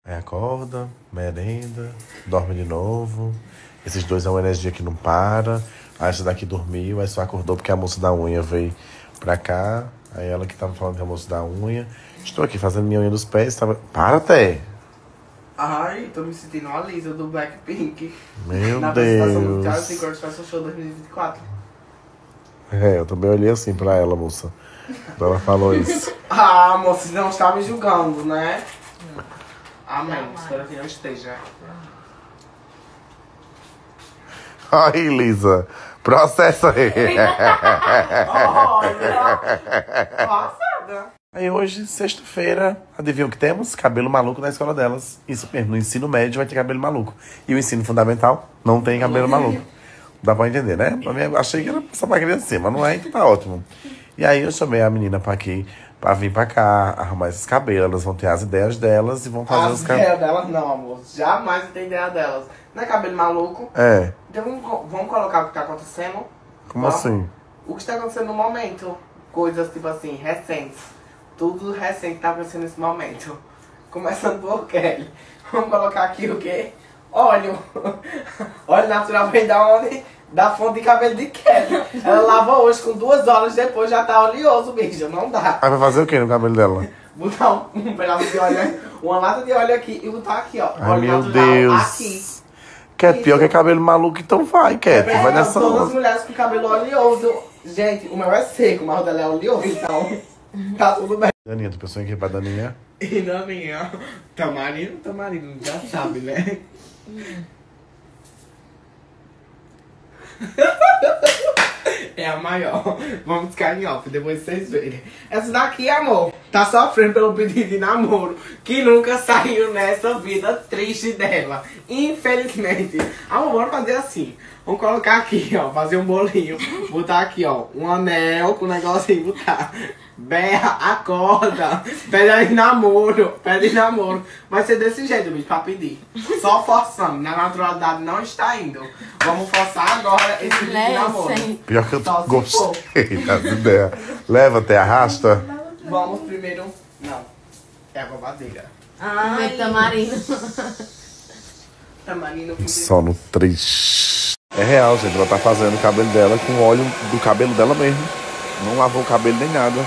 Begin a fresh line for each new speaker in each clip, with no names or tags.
Aí acorda, merenda, dorme de novo. Esses dois é uma energia que não para. Aí essa daqui dormiu, aí só acordou porque a moça da unha veio pra cá. Aí ela que tava falando que é a moça da unha. Estou aqui fazendo minha unha dos pés. Tava... Para, até.
Ai, tô me sentindo a Lisa do Blackpink.
Meu
na
Deus.
apresentação do Charles Secret Fashion Show 2024.
É, eu também olhei assim pra ela, moça. Quando ela falou isso.
Ah, moça, não está me julgando, né? Amém. Espero que não esteja.
Ai, Lisa. Processa aí.
Olha. Passada.
Aí hoje, sexta-feira, adivinha o que temos? Cabelo maluco na escola delas. Isso mesmo, no ensino médio vai ter cabelo maluco. E o ensino fundamental não tem cabelo maluco. Dá pra entender, né? Pra mim, achei que era só pra criança, mas não é, então tá ótimo. E aí eu chamei a menina pra aqui, pra vir pra cá, arrumar esses cabelos. Elas vão ter as ideias delas e vão fazer os
As
cabelos.
ideias delas não, amor. Jamais tem ideia delas. Não é cabelo maluco?
É,
Então vamos colocar o que tá acontecendo?
como
Vamos?
assim?
O que está acontecendo no momento. Coisas tipo assim, recentes. Tudo recente tá acontecendo nesse momento. Começando por Kelly. Vamos colocar aqui o quê? Óleo. Óleo natural vem da onde? Da fonte de cabelo de Kelly. Ela lavou hoje com 2 horas depois, já tá oleoso, bicho. Não dá.
Aí vai fazer o que no cabelo dela?
Botar um pedaço de óleo, uma lata de óleo aqui e botar aqui, ó.
Ai,
óleo
meu
natural
Deus.
aqui.
Cat, pior que é cabelo maluco, então vai, Cat. Vai nessa
Todas as
onda.
mulheres com cabelo oleoso. Gente, o meu é seco, mas o dela é oleoso, então tá tudo bem.
Daninha, tu pensou em que pra Daninha?
E na minha, tamarino, já sabe, né? É a maior. Vamos ficar em off, depois vocês verem. Essa daqui, amor, tá sofrendo pelo pedido de namoro que nunca saiu nessa vida triste dela. Infelizmente. Amor, bora fazer assim. Vamos colocar aqui, ó, fazer um bolinho. Botar aqui, ó, um anel com o negocinho, botar. Berra, acorda, pede namoro, Vai ser desse jeito, bicho, pra pedir. Só forçando, na naturalidade não está indo. Vamos forçar agora esse pedido de namoro.
Pior que eu
Só se
gostei das ideias. Leva até arrasta.
Vamos primeiro. Não. É a babadeira.
Ai, tamarino.
Tamarino com
Só no 3. É real, gente. Ela tá fazendo o cabelo dela com óleo do cabelo dela mesmo. Não lavou o cabelo nem nada.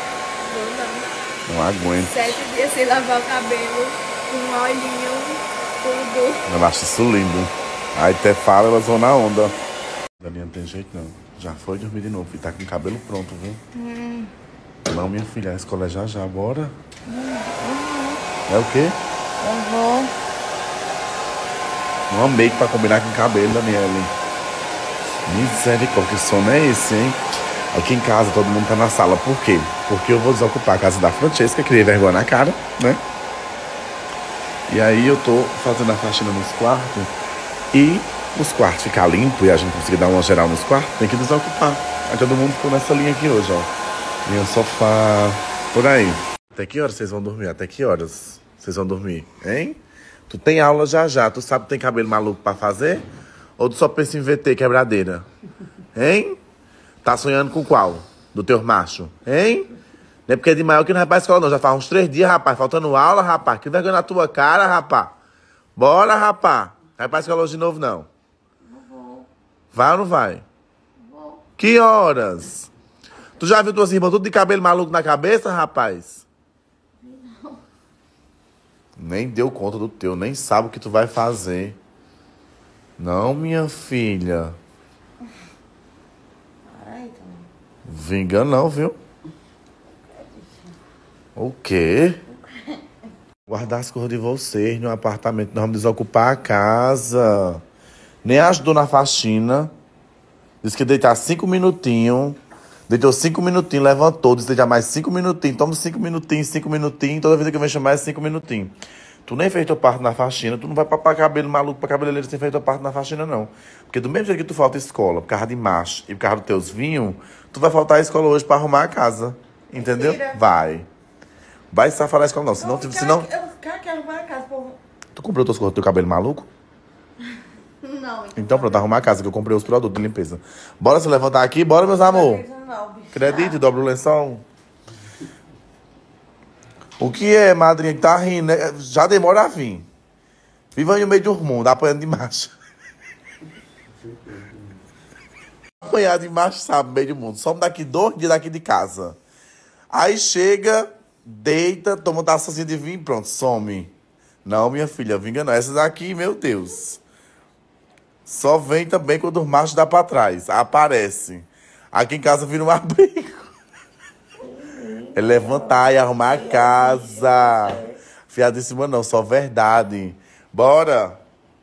Não aguento.
7 dias sem lavar o cabelo, com olhinho, tudo.
Ela acha isso lindo. Aí até fala, elas vão na onda. Daninha não tem jeito não. Já foi dormir de novo e tá com o cabelo pronto, viu? Não, minha filha, a escola é já, bora. É o quê?
Eu vou.
Uma make pra combinar com o cabelo, Daniela. Misericórdia, que sono é esse, hein? Aqui em casa todo mundo tá na sala. Por quê? Porque eu vou desocupar a casa da Francesca, criei vergonha na cara, né? E aí eu tô fazendo a faxina nos quartos. E os quartos ficar limpo e a gente conseguir dar uma geral nos quartos, tem que desocupar. Aí todo mundo ficou nessa linha aqui hoje, ó. Linha sofá, por aí. Até que horas vocês vão dormir? Até que horas vocês vão dormir, hein? Tu tem aula já. Tu sabe que tem cabelo maluco pra fazer? Ou tu só pensa em VT quebradeira? Hein? Tá sonhando com qual? Do teu macho? Hein? Não é porque é de maior que não vai pra escola, não. Já faz uns 3 dias, rapaz. Faltando aula, rapaz. Que vergonha na tua cara, rapaz. Bora, rapaz. Vai pra escola hoje de novo, não?
Não vou.
Vai ou não vai?
Vou.
Que horas? Tu já viu tuas irmãs tudo de cabelo maluco na cabeça, rapaz?
Não.
Nem deu conta do teu. Nem sabe o que tu vai fazer. Não, minha filha.
Ai, então.
Vinga não, viu? O quê? Guardar as coisas de vocês no apartamento. Nós vamos desocupar a casa. Nem ajudou na faxina. Disse que deitar 5 minutinhos. Deitou 5 minutinhos, levantou. Disse deitar mais 5 minutinhos. Toma 5 minutinhos, 5 minutinhos. Toda vez que eu venho chamar é 5 minutinhos. Tu nem fez tua parte na faxina. Tu não vai papar cabelo maluco pra cabeleireiro sem fazer tua parte na faxina, não. Porque do mesmo jeito que tu falta escola por causa de macho e por causa dos teus vinhos, tu vai faltar a escola hoje pra arrumar a casa. Entendeu?
Mentira.
Vai safar a escola, não. Senão,
Eu quero arrumar a casa, povo.
tu comprou tuas coisas do teu cabelo maluco?
Não,
Então pronto, arrumar a casa, que eu comprei os produtos de limpeza. Bora se levantar aqui? Bora, meus amor.
Não, bicho.
Acredite, dobra o lençol. O que é, madrinha, que tá rindo, né? Já demora a vir. Viva aí no meio do mundo, apanhando de macho. Apanhar de macho, sabe, no meio do mundo. Somos daqui 2 dias daqui de casa. Aí chega, deita, toma uma taçazinha de vinho e pronto, some. Não, minha filha, vinga não. Essa daqui, meu Deus. Só vem também quando os machos dá pra trás. Aparece. Aqui em casa vira um abrigo. É levantar e arrumar a casa. Fiadíssima não, só verdade. Bora.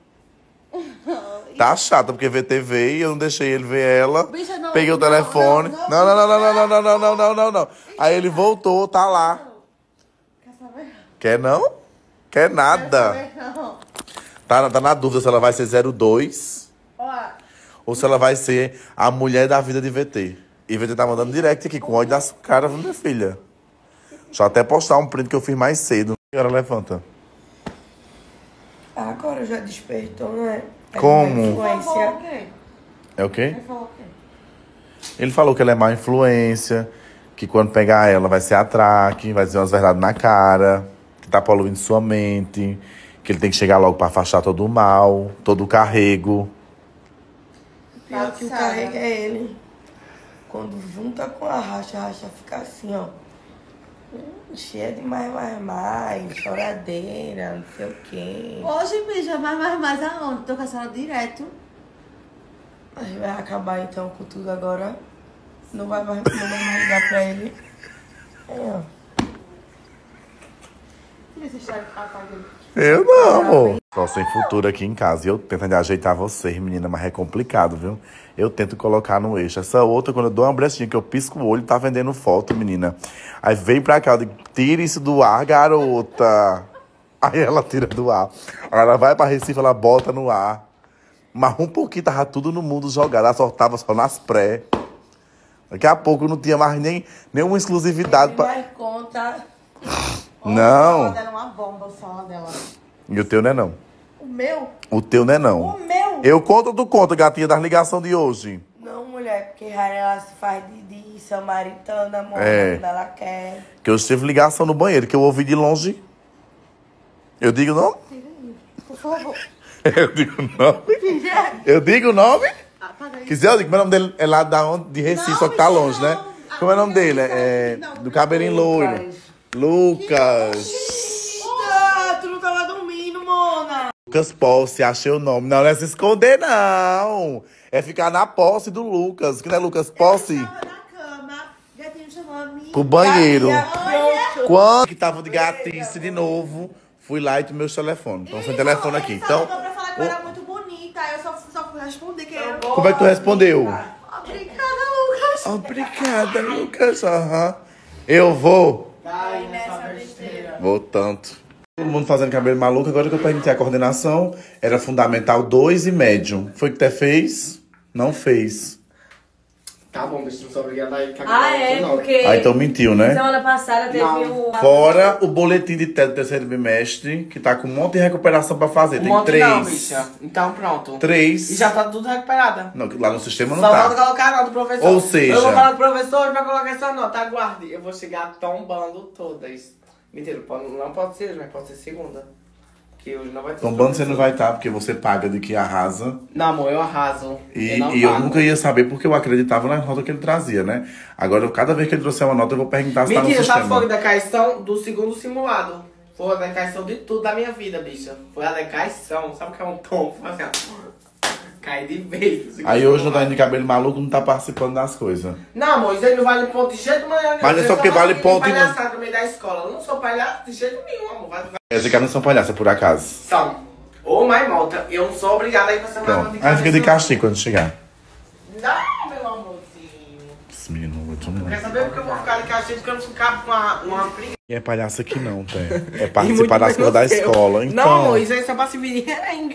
Tá chata, porque vê TV e eu não deixei ele ver ela.
Bicha, não,
Peguei o
não,
telefone.
não.
Não. Aí ele voltou, tá lá.
Quer saber?
Quer não? Quer nada.
Quer saber, não.
Tá na dúvida se ela vai ser 02
Ó,
ou se ela vai ser a mulher da vida de VT. E VT tá mandando direct aqui, com ódio da sua cara, viu, minha filha? Deixa eu até postar um print que eu fiz mais cedo. Agora levanta.
Agora já despertou, né?
Como?
falou o
Influência.
quê?
É o quê?
Ele falou o quê?
Ele falou que ela é má influência, que quando pegar ela vai ser atraque, vai dizer umas verdades na cara, que tá poluindo sua mente, que ele tem que chegar logo pra afastar todo o mal, todo o carrego.
Pior que o carrega é ele. Quando junta com a racha fica assim, ó. Cheia de mais, choradeira, não sei o quê.
Hoje, bicha, mais aonde? Tô com a senhora direto.
A gente vai acabar então com tudo agora. Não vai mais ligar pra ele. É, ó.
E essa história que ela tá dele?
Eu não, amor. Só sem futuro aqui em casa. E eu tentando ajeitar vocês, menina, mas é complicado, viu? Eu tento colocar no eixo. Essa outra, quando eu dou uma brechinha que eu pisco o olho, tá vendendo foto, menina. Aí vem pra cá, eu digo, tira isso do ar, garota. Aí ela tira do ar. Aí ela vai pra Recife, ela bota no ar. Mas um pouquinho tava tudo no mundo jogado. Ela só tava só nas pré. Daqui a pouco não tinha mais nenhuma exclusividade
Ele
pra...
mais conta.
Não.
O dela é uma bomba, o celular dela.
E o teu não é não.
O meu?
O teu não é não.
O meu?
Eu conto ou tu conta, gatinha, das ligações de hoje?
Não, mulher, porque Rara ela se faz de samaritana, amor,
É.
quando ela quer.
Que eu tive ligação no banheiro, que eu ouvi de longe. Eu digo o nome?
Por favor.
Eu digo o nome? Eu digo o nome?
Apaga aí.
Quiser, eu digo, mas o nome dele é lá da onde? De Recife,
Não,
só que tá
Michel,
longe, né?
não.
Como é o nome dele? É
Não,
do cabelinho loiro. Lucas.
Ah, tu não tava dormindo, Mona.
Lucas Posse, achei o nome. Não é se esconder, não. É ficar na posse do Lucas. Que não é Lucas Posse?
Eu tava na cama, gatinho chamou a minha.
Pro banheiro.
Olha.
Quando que tava de gatice de novo, fui lá e tomei o telefone. Então, sem telefone aqui. Então,
Pra falar que eu era muito bonita, aí eu só fui responder que era.
como é que tu respondeu?
Obrigada, Lucas.
Obrigada, Lucas. Aham. Eu vou.
Ai, nessa besteira.
Vou tanto. Todo mundo fazendo cabelo maluco. Agora que eu perguntei a coordenação, era fundamental 2 e médio. Foi que você fez? Não fez.
Tá bom, bicho, não sou obrigada a ir cagar.
Ah, é, porque
Ah, então mentiu, né?
semana passada teve
Não.
o...
Fora o boletim de teto do terceiro bimestre, que tá com um monte de recuperação pra fazer. Tem
monte
3.
não, bicha. Então pronto.
3.
E já tá tudo recuperada.
Não, lá no sistema não
Só falta
tá.
colocar a nota do professor.
Ou seja-
Eu vou falar com o professor pra colocar essa nota. Aguarde. Eu vou chegar tombando todas. Mentira, não pode ser, mas pode ser segunda. Que hoje não vai ter.
Tombando você
professor.
não vai estar, porque você paga de que arrasa.
Não, amor, eu arraso.
E
não
eu
pago.
nunca ia saber porque eu acreditava na nota que ele trazia, né? Agora, cada vez que ele trouxer uma nota, eu vou perguntar se tá no
Mentira, sabe
sistema.
foi a decaição do segundo simulado. Foi a decaição de tudo da minha vida, bicha. Foi a decaição. Sabe o que é um tom? Foi assim, ó. Cai de vez.
Aí hoje não tá indo de cabelo maluco, não tá participando das coisas.
Não, amor, isso aí não vale ponto de jeito nenhum.
Mas é só porque vale ponto e não-
palhaçada no meio da escola. Eu não sou palhaço de jeito nenhum, amor. Vai.
Quer dizer que elas não são palhaças, por acaso.
São. Ou mais multa. Eu não sou obrigada a ir pra essa
Pronto.
de
Aí fica de
cabeça.
castigo quando chegar.
Não, meu amorzinho.
Esse menino muito não.
Quer saber porque eu vou ficar de castigo? Porque eu não ficar com uma briga.
E é palhaça aqui não, tem. É
E
participar das
muito
coisas da
menos eu.
escola. Então.
Não, amor, isso aí só pra se vir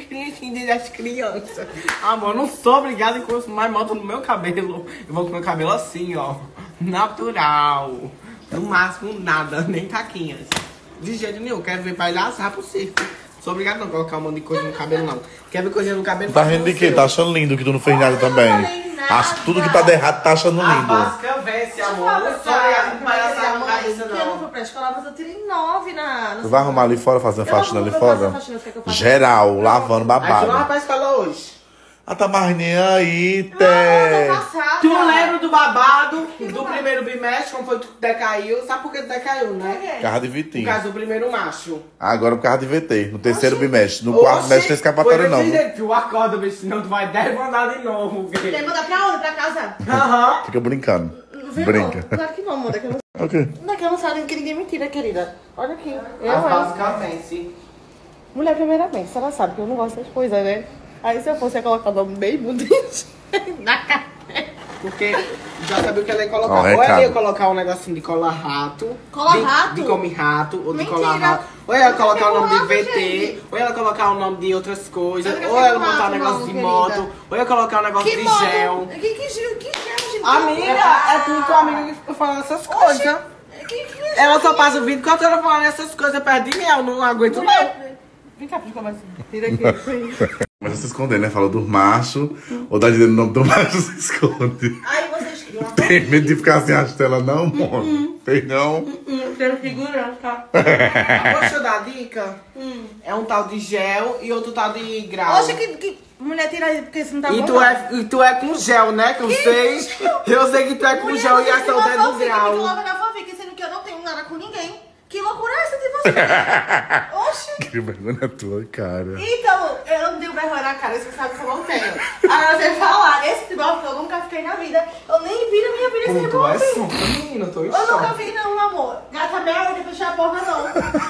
das crianças. Amor, eu não sou obrigada a ir mais moto no meu cabelo. Eu vou com meu cabelo assim, ó. Natural. No máximo nada, nem taquinhas. De jeito nenhum, quero ver palhaço, vai pro circo. Sou obrigado a não colocar um monte de coisa no cabelo, não. Quer ver coisinha no cabelo?
Tá rindo de quê? Tá achando lindo que tu não fez nada também. Acho que tudo que tá de errado tá achando
A
lindo.
básica vence, amor. Não sou obrigado a palhaçar na cabeça,
Eu não
não.
fui pra escola, mas eu tirei 9 na...
Tu vai arrumar ali fora, fazer a faxina ali fora?
Faxina, você quer que eu faça?
Geral, lavando,
Aí tu não vai
babado.
pra escola hoje.
Ah, tá mais nem aí,
Não,
Té.
tô passada.
Tu lembra do babado do primeiro bimestre, como foi que tu decaiu? Sabe por que tu decaiu, né?
Carro de
Por
Vitinho.
causa do primeiro macho.
Agora por causa de VT, no terceiro bimestre. No quarto bimestre não tem escapatório, não.
Foi tu acorda, bicho, senão tu vai mandar de novo,
Quer
velho.
mandar pra onde? Pra casa?
Aham.
Fica brincando.
Não vem
Brinca.
não. Claro que não, amor. Daqui eu não...
Ok.
Daqui eu não saio que ninguém me tira, querida. Olha aqui.
A básica vence.
Mulher, primeiramente, você sabe que eu não gosto dessas coisas, né? Aí se eu fosse colocar o nome bem bonito na cara.
Porque já sabia o que ela ia colocar.
Ó,
Ou ela
recado.
ia colocar um negocinho de cola rato.
Cola
de,
rato?
De come rato, ou de
Mentira.
cola rato. Ou ela ia colocar o nome de
Rato,
VT,
gente.
ou ela ia colocar o nome de outras coisas.
Eu não
Ou
quero
ela botar um
rato,
negócio
não,
de
querida.
moto. Ou ia colocar um negócio de gel.
Que gel, gente?
Amiga, é tu e tua amiga que fica falando essas coisas.
Que
Ela só passa o vídeo enquanto ela falando essas coisas perto de mim. Eu não aguento não.
Vem cá, pra conversa. Tira aqui.
Mas você se esconder, né? Falou do macho, ou tá dizendo o nome do macho, se esconde.
Aí vocês criam uma
Tem medo de ficar sem a tela, não, mano? Tem não?
Tem segurança.
Poxa, eu dar dica? É um tal de gel e outro tal de grau.
Oxe, que mulher tira aí, porque isso não tá
E
bom.
tu é com gel, né? Que eu sei. Eu sei que tu é com
Mulher,
gel e
você
essa
tem
outra é
uma
do
fanfic,
grau.
me coloca na fanfic, sendo que eu não tenho nada com ninguém. Que loucura é essa de você? Oxi.
Que vergonha na tua cara.
Então, eu não tenho vergonha na cara, você sabe que eu não tenho. Agora você falar, esse tipo de golpe eu nunca fiquei na vida. Eu nem vi na minha vida esse
Tu é
golpe.
surda, menina, eu tô em
Eu nunca
choque.
vi não, amor. Gata merda, não fechar a porra não.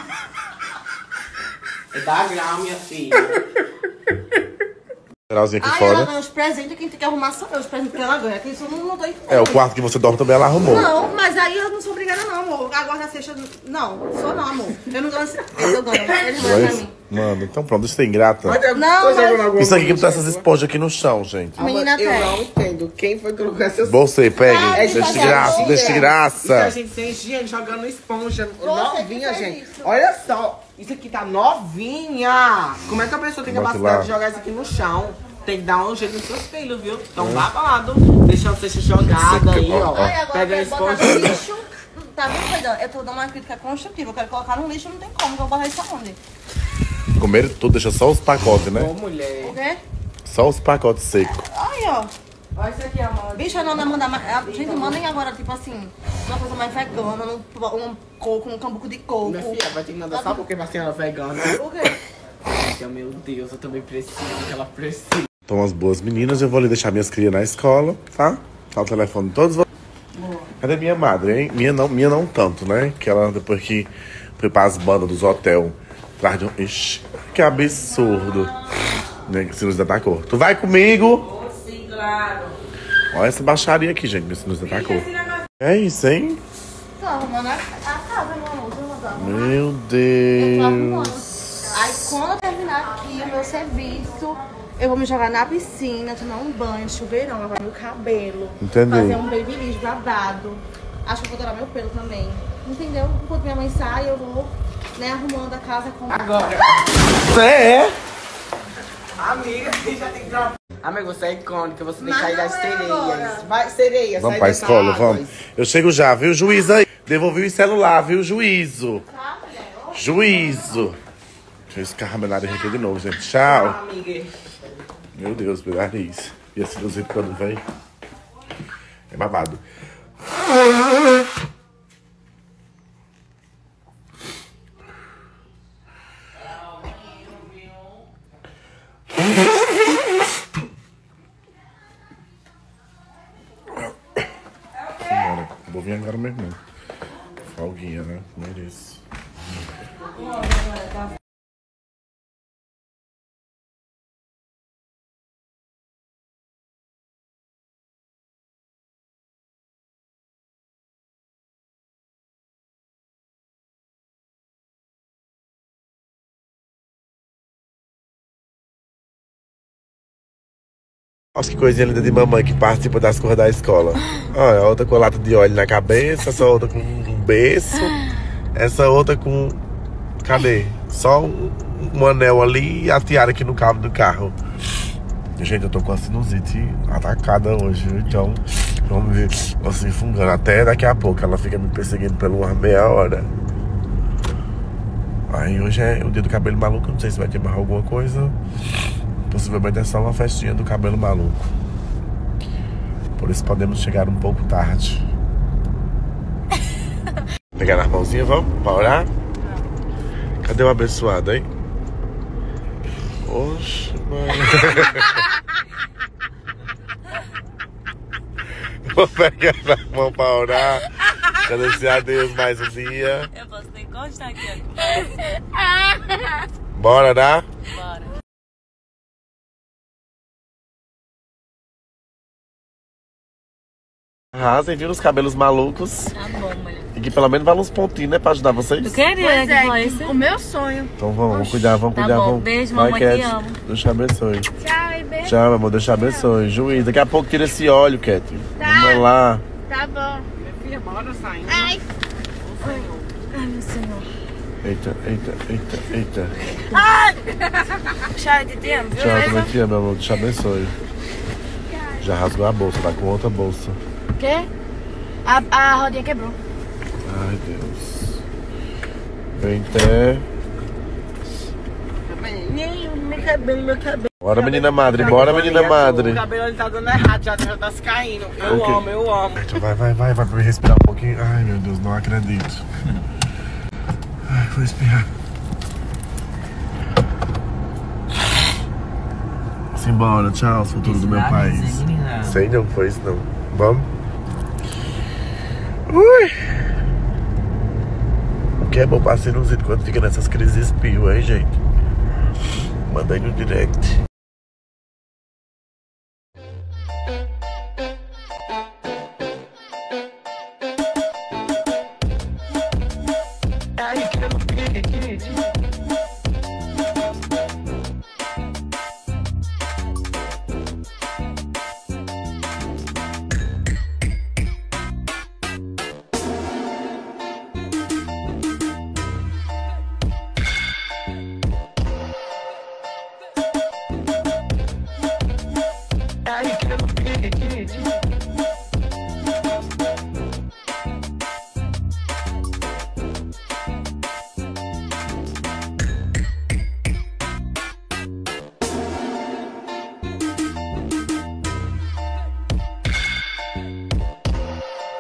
É da grau, minha filha.
Geralzinho aqui
Ai, ela
fora.
ganha os presentes, quem tem que arrumar são eu, os presentes que ela ganha. Que isso eu não tô entendendo.
É, o quarto que você dorme também ela arrumou.
Não, mas aí eu não sou obrigada não, amor. Agora na sexta, não, sou não, amor. Eu não ganho, eu ganho. Eles
Não
ganham
é
pra
isso?
mim.
Mano, então pronto, isso é ingrata.
Não,
Isso aqui que tá essas esponjas aqui no chão, gente.
Menina
Eu
tem.
não entendo. Quem foi que colocou essas...
Você, pegue.
Ai,
Deixa de
fazer
graça,
assim,
deixa de
Isso é
graça.
gente sem higiene jogando esponja.
que
Novinha,
fez
gente.
isso.
Olha só. Isso aqui tá novinha. Como é que a pessoa tem
Vamos
capacidade
lá.
de jogar isso aqui no chão? Tem que dar um jeito nos seus filhos, viu? Tão babado. Deixando você jogada aí, ó.
Ai, agora
Pega a
eu quero botar
esponja.
no lixo. Tá vendo, Coidão? Eu tô dando uma crítica construtiva. Eu quero colocar no lixo, não tem como. Eu vou botar isso aonde?
Comer tudo, deixa só os pacotes,
Ô,
né?
mulher.
O quê?
Só os pacotes secos.
Aí, ó.
Olha isso aqui, amor.
Bicho, eu não manda mais. Gente, mandem agora, tipo assim, uma coisa mais vegana, um coco, um cambuco de coco.
Minha filha, vai ter que mandar só porque vai ser uma vegana.
O quê?
Meu Deus, eu também preciso que ela precisa.
Então, as boas meninas, eu vou ali deixar minhas crias na escola, tá? Tá o telefone de todos vocês. Cadê minha madre, hein? Minha não tanto, né? Que ela, depois que foi para as bandas dos hotel, atrás de um... Ixi, que absurdo. Né? Que Sinus da cor. Tu vai comigo?
Sim, claro.
Olha essa baixaria aqui, gente, meu Sinus da cor. É isso, hein?
Tô arrumando a casa, meu amor. Deixa eu mandar.
Meu
Eu tô arrumando.
Deus.
Aí quando eu terminar aqui o meu serviço, eu vou me jogar na piscina, tomar um banho, chuveirão, lavar meu cabelo.
Entendi.
Fazer um babyliss babado. Acho que eu vou dourar meu pelo também. Entendeu? Enquanto minha mãe sai, eu vou, né, arrumando a casa com...
Agora.
É?
Amiga, você já tem que dar. Amiga, você é icônica, você tem que
Mas
sair
não
das
é
sereias.
agora.
Vai, sereia,
Vamos
sai
pra
dessa
escola,
água.
vamos. Eu chego já, viu, juiz aí? Devolvi o celular, viu, juízo. Juízo. Deixa eu escarrar meu nariz aqui de novo, gente. Tchau.
Amiga.
Meu Deus, meu nariz. E esse luzito quando vem. É babado. Simbora. Vou vir agora mesmo. Folguinha, né? Mereço. Olha que coisinha linda de mamãe que participa das cores da escola. Olha, a outra com lata de óleo na cabeça, essa outra com um berço, essa outra com... Cadê? Só um anel ali e a tiara aqui no cabo do carro. Gente, eu tô com a sinusite atacada hoje, então vamos ver, assim, fungando. Até daqui a pouco, ela fica me perseguindo por uma meia hora. Aí hoje é o dia do cabelo maluco, não sei se vai ter mais alguma coisa. Possivelmente é só uma festinha do cabelo maluco. Por isso podemos chegar um pouco tarde. Pegar nas mãozinhas, vamos? Pra orar? Cadê o abençoado, hein? Oxe, mano. Vou pegar na mão pra orar. Agradecer a Deus mais um dia.
Eu posso ter que encostar aqui,
Bora, né?
Bora.
Arrasem, viu? Os cabelos malucos.
Tá bom, mulher.
E que pelo menos vale uns pontinhos, né? Pra ajudar vocês.
Tu queria que fosse?
O meu sonho.
Então vamos cuidar, vamos
Tá
cuidar.
bom,
Vamos.
beijo,
Vai,
mamãe, te
Cat.
amo.
Deus te abençoe.
Tchau, e beijo.
Tchau, meu amor. Deus te abençoe. Juiz, daqui a pouco tira esse óleo, Cat. Vamos lá.
Tá bom.
Minha filha, bora saindo.
Ai.
Ai, meu senhor.
Eita, eita, eita, eita.
Tchau, te amo, viu?
Tchau, também te amo, meu amor. Deus te abençoe. Já rasgou a bolsa, tá com outra bolsa.
O quê? A rodinha quebrou.
Ai, Deus. Vem até.
Meu cabelo.
Bora, menina madre. Bora, menina madre.
O cabelo ele tá dando errado, já tá se caindo. Eu
Ok.
amo, eu amo.
Vai pra me respirar um pouquinho. Ai, meu Deus, não acredito. Ai, vou espirrar. Simbora, tchau, futuro do meu país. Sei não, foi isso não. Vamos? Ui! O que é bom pra sinusite quando fica nessas crises espirro, hein, gente? Manda aí no direct.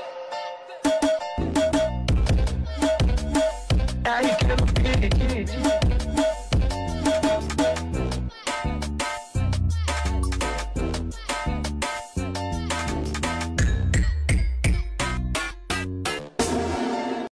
Ai, que